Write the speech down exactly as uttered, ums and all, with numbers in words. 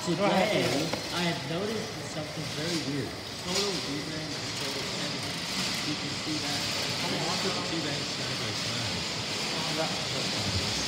Today, I have noticed something very weird. Total rebrand and total editing. You can see that. I want to see that side by side.